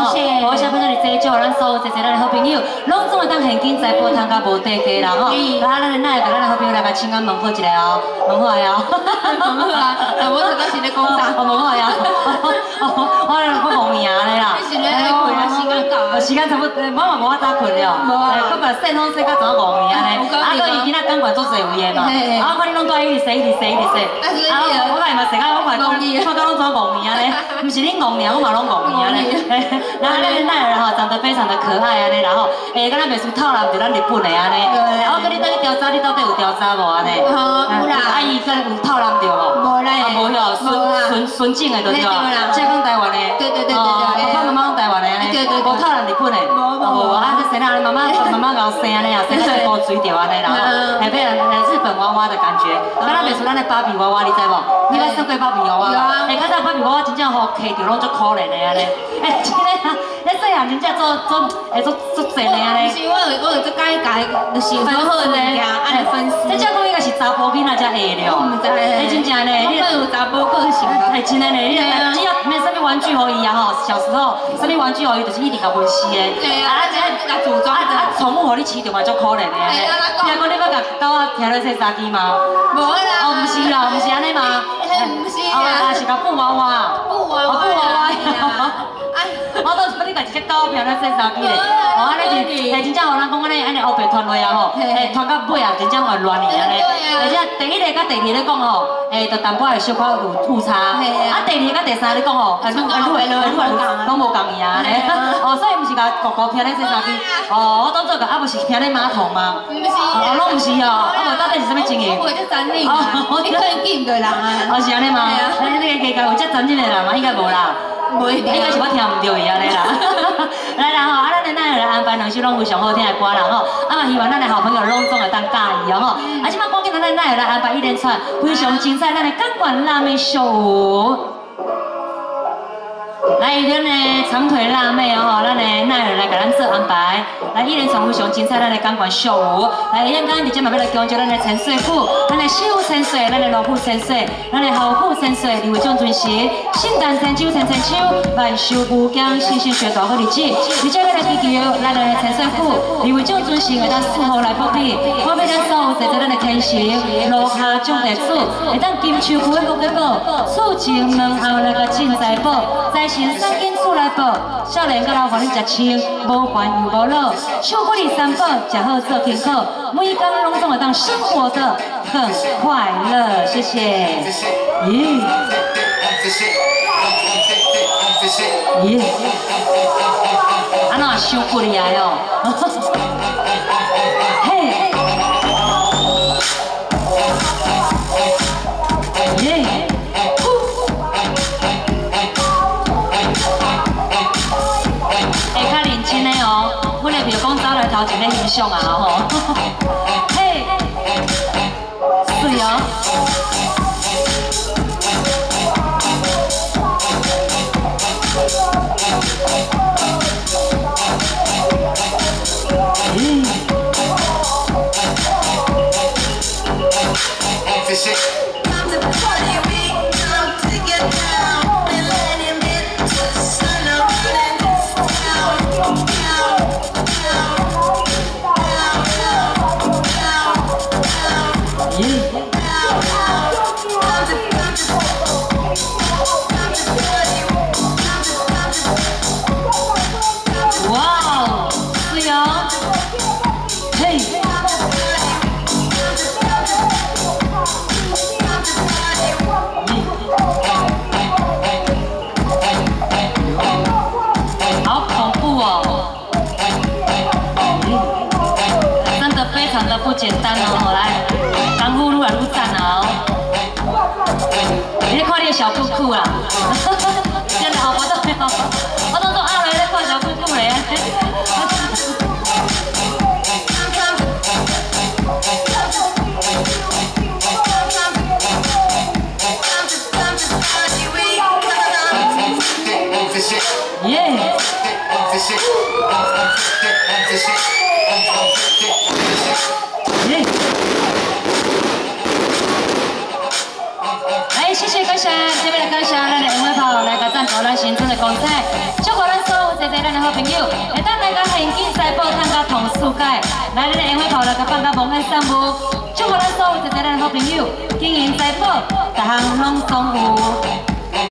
谢。我小朋友你这祝福咱所有咱的好朋友，拢总会当现金财宝通甲无底价啦吼。啊，咱哪会甲咱的好朋友来甲请安问好一下哦，问好呀。问好啊，我这个是咧讲啥？问好呀。我咧讲5年咧啦。你是咧爱困啊？时间到啊？时间差不多，我嘛无法早困了。无啊。我把洗拢洗到早5年咧。啊，搁伊今仔讲管做侪有诶嘛。啊，我看你拢在一直洗。啊，我甲伊嘛洗到，我看讲，我讲拢做5年咧，毋是恁5年，我嘛拢5年咧。然后咱的奈儿吼长得非常的可爱安尼，然后敢若袂输套人，就咱日本的安尼。然后跟你等去调查，你到底有调查无安尼？有啦。啊，伊跟有套人着无？无啦。啊，无哟，纯正的就对啊。这讲台湾的。对。爸爸妈妈讲台湾的安尼。对。无套人日本的。无。啊，这生啊，妈妈搞生安尼啊，生到高水着安尼，然后还变日本娃娃的感觉。敢若袂输咱的芭比娃娃，你知无？你捌算过芭比娃娃？有啊。较早芭比娃娃真正吼，摕着拢足可怜的安尼。真的啊，咱细汉真正做贱的安尼。不是，我有做介就是好好的物件，按粉丝。这讲应该是查甫囡仔才会了。唔知。真正呢，你有查甫个性啊？真的呢，你只要买什么玩具互伊啊吼，小时候什么玩具互伊，就是一直甲分尸的。对啊。啊，这甲组装。啊，宠物互你饲着嘛，足可怜的安尼。你讲你要甲狗仔听咧说杀鸡吗？无啦。哦，唔是啦，唔是安尼嘛。唔是啊。是甲布娃娃。布娃娃。我到时你家一只狗漂亮洗衫机咧，哦，安尼是，真正互人讲安尼后背传落啊吼，传到尾啊，真正会乱去安尼。而且第一个甲第二个讲吼，就淡薄会小可有误差。啊，第二甲第三个讲吼，拢无共伊啊安尼。哦，所以毋是甲狗狗漂亮洗衫机，哦，我当做个啊，不是漂亮马桶吗？毋是，哦，拢毋是哦，啊，无到底是啥物情形？我这残忍啊，你可以见个人啊。哦，是安尼吗？你个家有这残忍的人吗？应该无啦。应该是我听唔到伊安尼啦。来啦吼，啊，咱的咱来安排两首拢非常好听的歌啦吼，啊嘛希望咱的好朋友拢总会当介意哦吼。啊，即摆赶紧咱来安排一连串非常精彩咱的钢管辣妹秀。来，咱的长腿辣妹哦，咱的奈儿来给咱做安排。来，一连串非常精彩咱的钢管秀舞。来，咱刚刚直接嘛要来讲究咱的陈水虎，咱的小陈水，咱的老虎陈水，咱的后虎陈水，二位总尊师，圣诞千秋千秋，万寿无疆，新鲜血大好日子。而且咱来祈求咱的陈水虎，二位总尊师会当祝福来保庇，保庇咱所有在咱的天神，落下种地主，会当金秋福的福结果，厝前门后来个进财宝，财神三金厝来报，少年甲老伙你食清，无烦又无恼，守护你三宝，食好做健康，每天拢总会当生活的很快乐，谢谢。耶。耶。安怎伤骨厉害哦？嘿。耶。较认真的哦，阮的票讲走来头前咧欣赏啊吼。嘿，水哦。不简单哦，来，功夫愈来愈赞哦。你看你的小裤裤啦，真的好，我当做阿来在看小裤裤嘞。耶！来，谢谢感谢，这边来感谢咱的恩惠炮来甲赞助咱新春的公仔，祝福咱所有在咱好朋友，会当来个现金财宝，通甲同世界，来咱的烟火炮来甲放甲蒙海散步，祝福咱所有一个咱的好朋友，经营财宝，逐项拢总有。